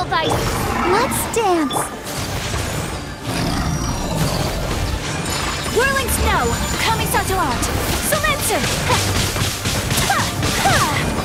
thy... Let's dance! Whirling snow! Kamisato out! Sometsu! Ha! Ha! Ha!